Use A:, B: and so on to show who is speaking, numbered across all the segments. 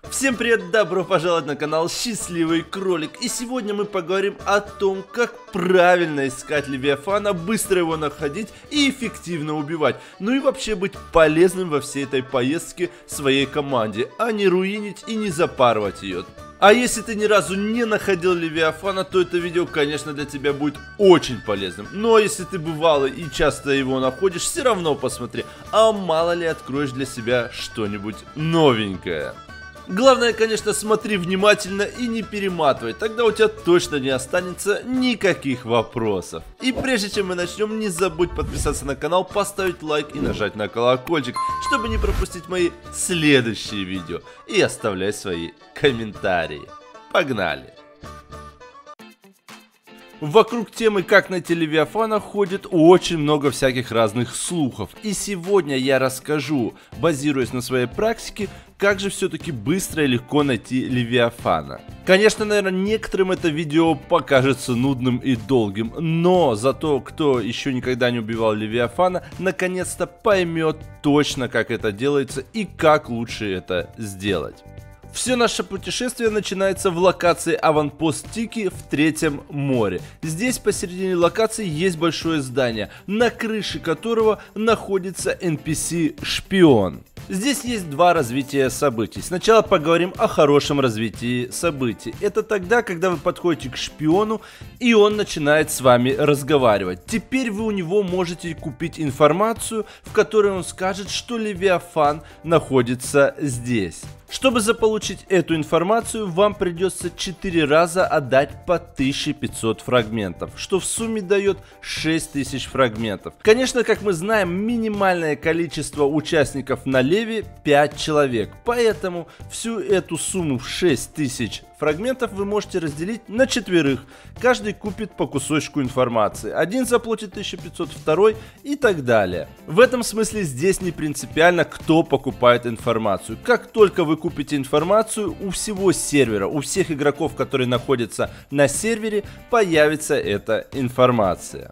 A: Всем привет, добро пожаловать на канал Счастливый Кролик. И сегодня мы поговорим о том, как правильно искать Левиафана, быстро его находить и эффективно убивать. Ну и вообще быть полезным во всей этой поездке своей команде, а не руинить и не запарывать ее. А если ты ни разу не находил Левиафана, то это видео, конечно, для тебя будет очень полезным. Но если ты бывалый и часто его находишь, все равно посмотри, а мало ли откроешь для себя что-нибудь новенькое. Главное, конечно, смотри внимательно и не перематывай, тогда у тебя точно не останется никаких вопросов. И прежде чем мы начнем, не забудь подписаться на канал, поставить лайк и нажать на колокольчик, чтобы не пропустить мои следующие видео. И оставляй свои комментарии. Погнали! Вокруг темы «Как найти Левиафана» ходит очень много всяких разных слухов. И сегодня я расскажу, базируясь на своей практике, как же все-таки быстро и легко найти Левиафана. Конечно, наверное, некоторым это видео покажется нудным и долгим, но зато кто еще никогда не убивал Левиафана, наконец-то поймет точно, как это делается и как лучше это сделать. Все наше путешествие начинается в локации Аванпост Тики в Третьем море. Здесь посередине локации есть большое здание, на крыше которого находится NPC-шпион. Здесь есть два развития событий. Сначала поговорим о хорошем развитии событий. Это тогда, когда вы подходите к шпиону, и он начинает с вами разговаривать. Теперь вы у него можете купить информацию, в которой он скажет, что Левиафан находится здесь. Чтобы заполучить эту информацию, вам придется 4 раза отдать по 1500 фрагментов, что в сумме дает 6000 фрагментов. Конечно, как мы знаем, минимальное количество участников на Леве 5 человек, поэтому всю эту сумму в 6000 фрагментов вы можете разделить на 4. Каждый купит по кусочку информации. Один заплатит 1500, второй и так далее. В этом смысле здесь не принципиально, кто покупает информацию. Как только вы купите информацию, у всего сервера, у всех игроков, которые находятся на сервере, появится эта информация.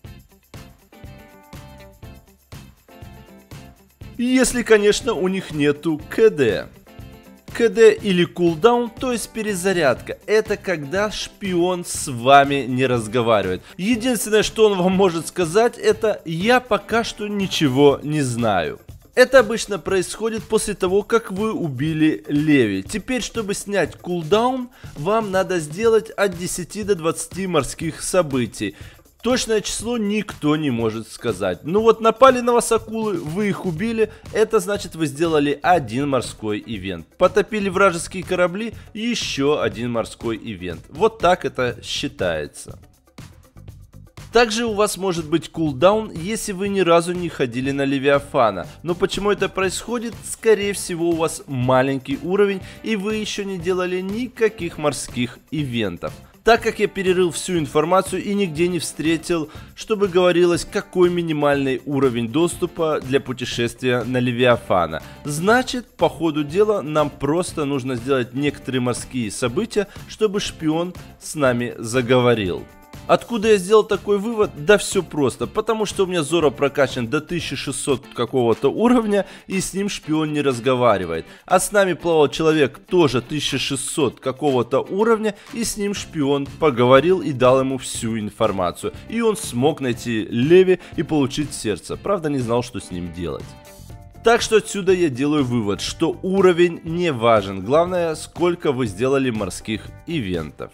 A: Если, конечно, у них нету КД. КД или кулдаун, то есть перезарядка. Это когда шпион с вами не разговаривает. Единственное, что он вам может сказать, это «я пока что ничего не знаю». Это обычно происходит после того, как вы убили Леви. Теперь, чтобы снять кулдаун, вам надо сделать от 10 до 20 морских событий. Точное число никто не может сказать. Ну вот напали на вас акулы, вы их убили, это значит вы сделали один морской ивент. Потопили вражеские корабли, еще один морской ивент. Вот так это считается. Также у вас может быть кулдаун, если вы ни разу не ходили на Левиафана. Но почему это происходит? Скорее всего, у вас маленький уровень и вы еще не делали никаких морских ивентов. Так как я перерыл всю информацию и нигде не встретил, чтобы говорилось, какой минимальный уровень доступа для путешествия на Левиафана. Значит, по ходу дела нам просто нужно сделать некоторые морские события, чтобы шпион с нами заговорил. Откуда я сделал такой вывод? Да все просто, потому что у меня Зора прокачан до 1600 какого-то уровня, и с ним шпион не разговаривает. А с нами плавал человек тоже 1600 какого-то уровня, и с ним шпион поговорил и дал ему всю информацию. И он смог найти Леви и получить сердце, правда не знал, что с ним делать. Так что отсюда я делаю вывод, что уровень не важен, главное, сколько вы сделали морских ивентов.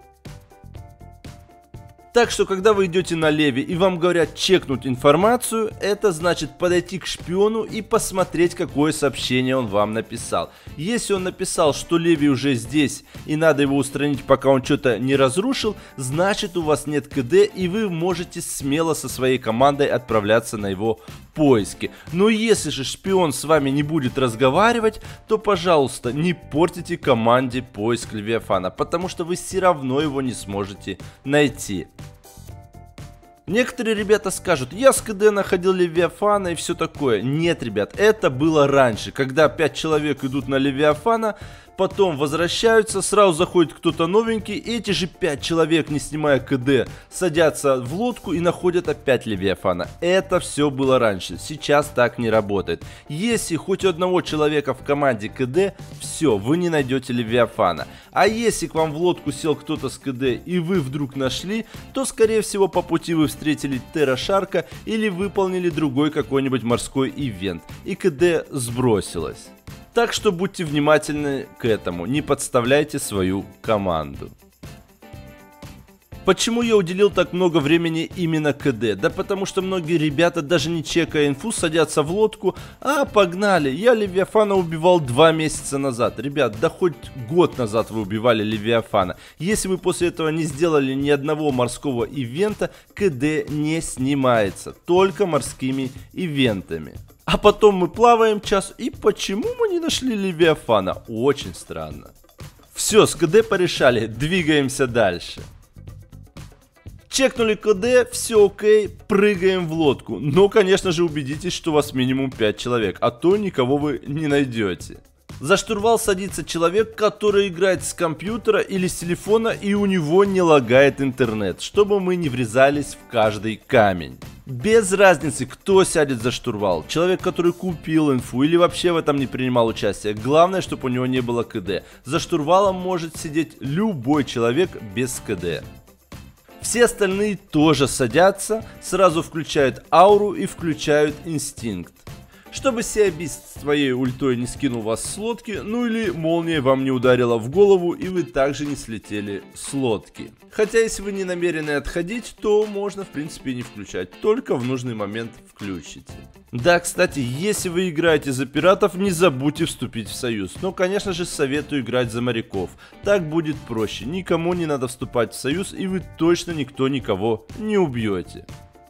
A: Так что, когда вы идете на Леви и вам говорят чекнуть информацию, это значит подойти к шпиону и посмотреть, какое сообщение он вам написал. Если он написал, что Леви уже здесь и надо его устранить, пока он что-то не разрушил, значит у вас нет КД и вы можете смело со своей командой отправляться на его поиски. Но если же шпион с вами не будет разговаривать, то, пожалуйста, не портите команде поиск Левиафана, потому что вы все равно его не сможете найти. Некоторые ребята скажут, я с КД находил Левиафана и все такое. Нет, ребят, это было раньше, когда 5 человек идут на Левиафана, потом возвращаются, сразу заходит кто-то новенький, эти же 5 человек, не снимая КД, садятся в лодку и находят опять Левиафана. Это все было раньше, сейчас так не работает. Если хоть у одного человека в команде КД, все, вы не найдете Левиафана. А если к вам в лодку сел кто-то с КД и вы вдруг нашли, то скорее всего по пути вы встретили Террашарка или выполнили другой какой-нибудь морской ивент, и КД сбросилось. Так что будьте внимательны к этому, не подставляйте свою команду. Почему я уделил так много времени именно КД? Да потому что многие ребята, даже не чекая инфу, садятся в лодку. А, погнали, я Левиафана убивал 2 месяца назад. Ребят, да хоть год назад вы убивали Левиафана. Если вы после этого не сделали ни одного морского ивента, КД не снимается, только морскими ивентами. А потом мы плаваем час, и почему мы не нашли Левиафана? Очень странно. Все, с КД порешали, двигаемся дальше. Чекнули КД, все окей, прыгаем в лодку. Но, конечно же, убедитесь, что у вас минимум 5 человек, а то никого вы не найдете. За штурвал садится человек, который играет с компьютера или с телефона, и у него не лагает интернет, чтобы мы не врезались в каждый камень. Без разницы, кто сядет за штурвал, человек, который купил инфу или вообще в этом не принимал участие, главное, чтобы у него не было КД. За штурвалом может сидеть любой человек без КД. Все остальные тоже садятся, сразу включают ауру и включают инстинкт. Чтобы Сиабист своей ультой не скинул вас с лодки, ну или молния вам не ударила в голову и вы также не слетели с лодки. Хотя если вы не намерены отходить, то можно в принципе не включать, только в нужный момент включите. Да, кстати, если вы играете за пиратов, не забудьте вступить в союз. Но, конечно же, советую играть за моряков. Так будет проще, никому не надо вступать в союз и вы точно никого не убьете.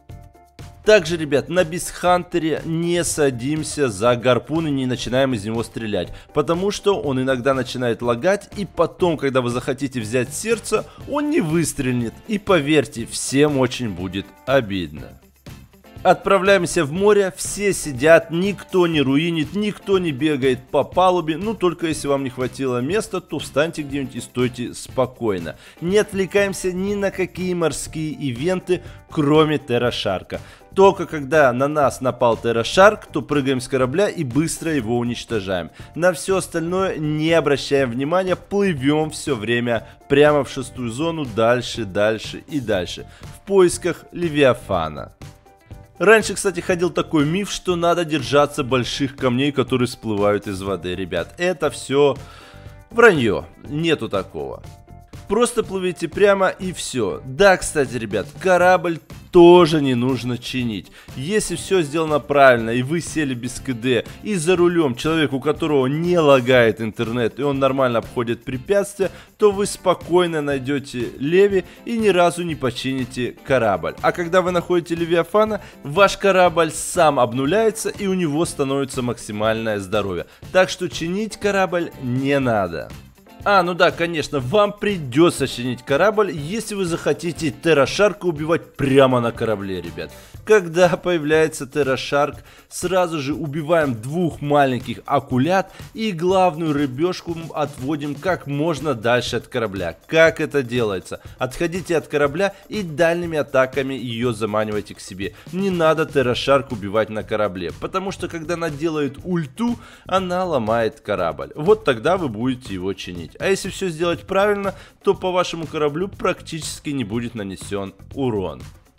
A: Также, ребят, на Бисхантере не садимся за гарпун и не начинаем из него стрелять, потому что он иногда начинает лагать, и потом, когда вы захотите взять сердце, он не выстрелит, и поверьте, всем очень будет обидно. Отправляемся в море, все сидят, никто не руинит, никто не бегает по палубе, ну только если вам не хватило места, то встаньте где-нибудь и стойте спокойно. Не отвлекаемся ни на какие морские ивенты, кроме Террашарка. Только когда на нас напал Террашарк, то прыгаем с корабля и быстро его уничтожаем. На все остальное не обращаем внимания, плывем все время прямо в 6-ю зону, дальше, дальше и дальше, в поисках Левиафана. Раньше, кстати, ходил такой миф, что надо держаться больших камней, которые всплывают из воды, ребят. Это все вранье, нету такого. Просто плывите прямо и все. Да, кстати, ребят, корабль тоже не нужно чинить. Если все сделано правильно и вы сели без КД и за рулем человек, у которого не лагает интернет и он нормально обходит препятствия, то вы спокойно найдете Леви и ни разу не почините корабль. А когда вы находите Левиафана, ваш корабль сам обнуляется и у него становится максимальное здоровье. Так что чинить корабль не надо. А, ну да, конечно, вам придется чинить корабль, если вы захотите Террашарка убивать прямо на корабле, ребят. Когда появляется Террашарк, сразу же убиваем 2 маленьких акулят и главную рыбешку отводим как можно дальше от корабля. Как это делается? Отходите от корабля и дальними атаками ее заманивайте к себе. Не надо Террашарк убивать на корабле, потому что когда она делает ульту, она ломает корабль. Вот тогда вы будете его чинить. А если все сделать правильно, то по вашему кораблю практически не будет нанесен урон.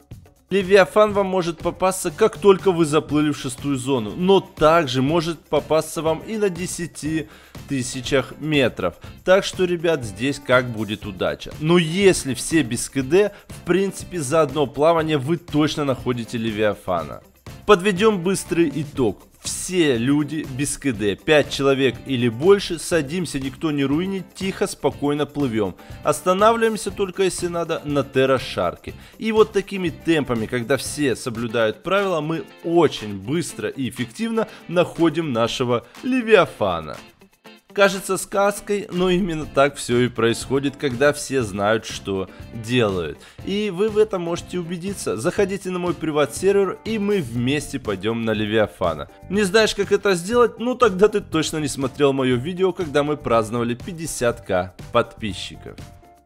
A: Левиафан вам может попасться, как только вы заплыли в 6-ю зону, но также может попасться вам и на 10 тысячах метров. Так что, ребят, здесь как будет удача. Но если все без КД, в принципе, за одно плавание вы точно находите Левиафана. Подведем быстрый итог. Все люди без КД, 5 человек или больше, садимся, никто не руинит, тихо, спокойно плывем. Останавливаемся только если надо на Террашарке. И вот такими темпами, когда все соблюдают правила, мы очень быстро и эффективно находим нашего Левиафана. Кажется сказкой, но именно так все и происходит, когда все знают, что делают. И вы в этом можете убедиться. Заходите на мой приват-сервер, и мы вместе пойдем на Левиафана. Не знаешь, как это сделать? Ну тогда ты точно не смотрел мое видео, когда мы праздновали 50к подписчиков.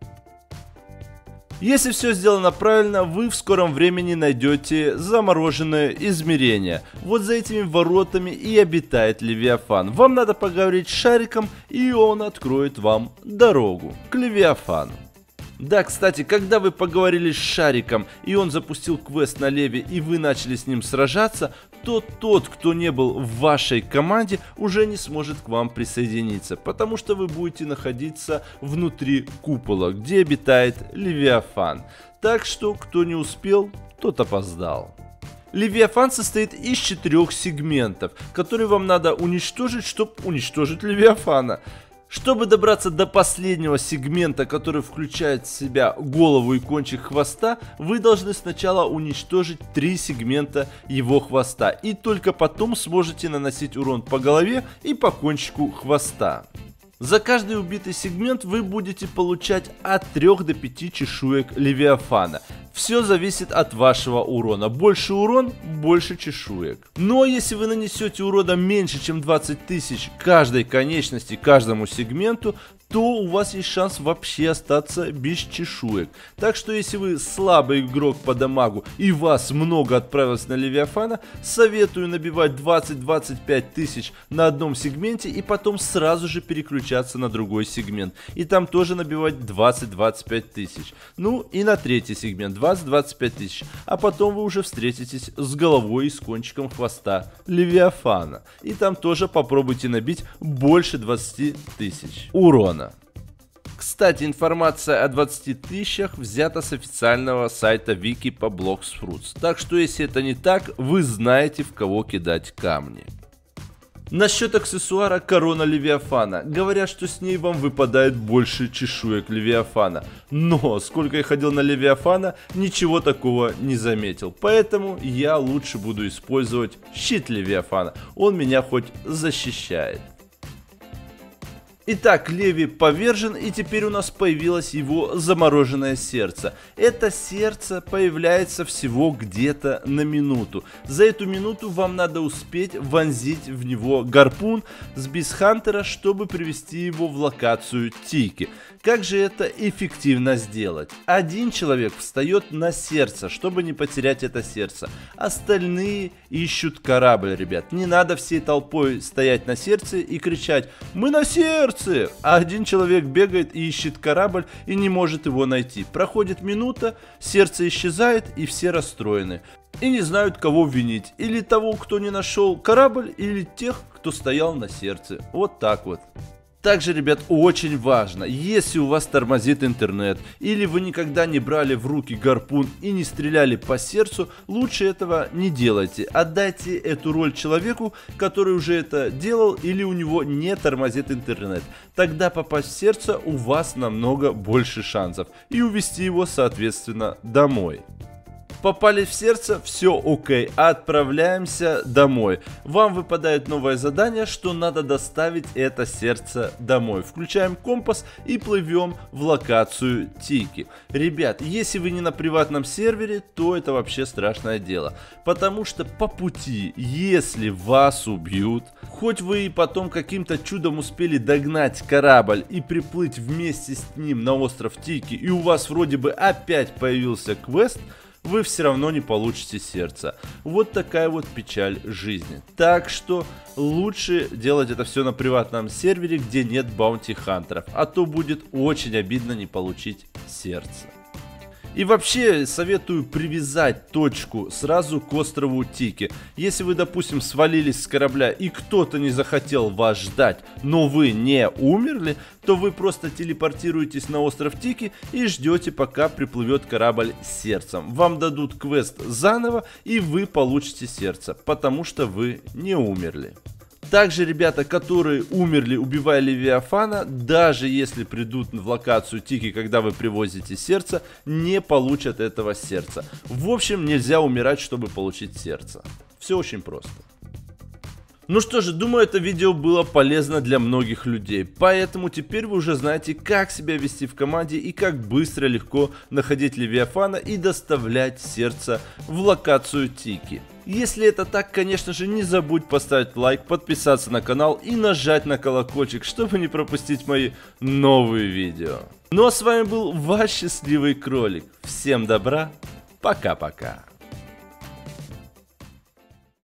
A: Если все сделано правильно, вы в скором времени найдете замороженное измерение. Вот за этими воротами и обитает Левиафан. Вам надо поговорить с Шариком, и он откроет вам дорогу к Левиафану. Да, кстати, когда вы поговорили с Шариком, и он запустил квест на Леве, и вы начали с ним сражаться, то тот, кто не был в вашей команде, уже не сможет к вам присоединиться, потому что вы будете находиться внутри купола, где обитает Левиафан. Так что, кто не успел, тот опоздал. Левиафан состоит из 4 сегментов, которые вам надо уничтожить, чтобы уничтожить Левиафана. Чтобы добраться до последнего сегмента, который включает в себя голову и кончик хвоста, вы должны сначала уничтожить 3 сегмента его хвоста, и только потом сможете наносить урон по голове и по кончику хвоста. За каждый убитый сегмент вы будете получать от 3 до 5 чешуек Левиафана. Все зависит от вашего урона. Больше урон, больше чешуек. Но если вы нанесете урона меньше, чем 20 тысяч каждой конечности, каждому сегменту, то у вас есть шанс вообще остаться без чешуек. Так что если вы слабый игрок по дамагу и вас много отправилось на Левиафана, советую набивать 20-25 тысяч на одном сегменте и потом сразу же переключаться на другой сегмент. И там тоже набивать 20-25 тысяч. Ну и на третий сегмент 20-25 тысяч. А потом вы уже встретитесь с головой и с кончиком хвоста Левиафана. И там тоже попробуйте набить больше 20 тысяч урона. Кстати, информация о 20 тысячах взята с официального сайта Вики по Blox Fruits. Так что, если это не так, вы знаете, в кого кидать камни. Насчет аксессуара корона Левиафана. Говорят, что с ней вам выпадает больше чешуек Левиафана. Но, сколько я ходил на Левиафана, ничего такого не заметил. Поэтому я лучше буду использовать щит Левиафана. Он меня хоть защищает. Итак, Леви повержен, и теперь у нас появилось его замороженное сердце. Это сердце появляется всего где-то на минуту. За эту минуту вам надо успеть вонзить в него гарпун с бисхантера, чтобы привести его в локацию Тики. Как же это эффективно сделать? Один человек встает на сердце, чтобы не потерять это сердце. Остальные ищут корабль, ребят. Не надо всей толпой стоять на сердце и кричать «Мы на сердце!» А один человек бегает и ищет корабль и не может его найти. Проходит минута, сердце исчезает, и все расстроены. И не знают, кого винить. Или того, кто не нашел корабль, или тех, кто стоял на сердце. Вот так вот. Также, ребят, очень важно, если у вас тормозит интернет, или вы никогда не брали в руки гарпун и не стреляли по сердцу, лучше этого не делайте. Отдайте эту роль человеку, который уже это делал, или у него не тормозит интернет. Тогда попасть в сердце у вас намного больше шансов, и увести его, соответственно, домой. Попали в сердце, все окей, отправляемся домой. Вам выпадает новое задание, что надо доставить это сердце домой. Включаем компас и плывем в локацию Тики. Ребят, если вы не на приватном сервере, то это вообще страшное дело. Потому что по пути, если вас убьют, хоть вы и потом каким-то чудом успели догнать корабль и приплыть вместе с ним на остров Тики, и у вас вроде бы опять появился квест, вы все равно не получите сердце. Вот такая вот печаль жизни. Так что лучше делать это все на приватном сервере, где нет баунти-хантеров, а то будет очень обидно не получить сердце. И вообще советую привязать точку сразу к острову Тики. Если вы, допустим, свалились с корабля и кто-то не захотел вас ждать, но вы не умерли, то вы просто телепортируетесь на остров Тики и ждете, пока приплывет корабль с сердцем. Вам дадут квест заново, и вы получите сердце, потому что вы не умерли. Также ребята, которые умерли, убивая Левиафана, даже если придут в локацию Тики, когда вы привозите сердце, не получат этого сердца. В общем, нельзя умирать, чтобы получить сердце. Все очень просто. Ну что же, думаю, это видео было полезно для многих людей, поэтому теперь вы уже знаете, как себя вести в команде и как быстро и легко находить Левиафана и доставлять сердце в локацию Тики. Если это так, конечно же, не забудь поставить лайк, подписаться на канал и нажать на колокольчик, чтобы не пропустить мои новые видео. Ну а с вами был ваш счастливый кролик. Всем добра, пока-пока.